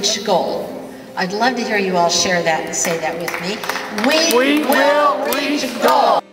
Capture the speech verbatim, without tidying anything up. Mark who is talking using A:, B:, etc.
A: reach goal. I'd love to hear you all share that and say that with me. We,
B: we will reach goal.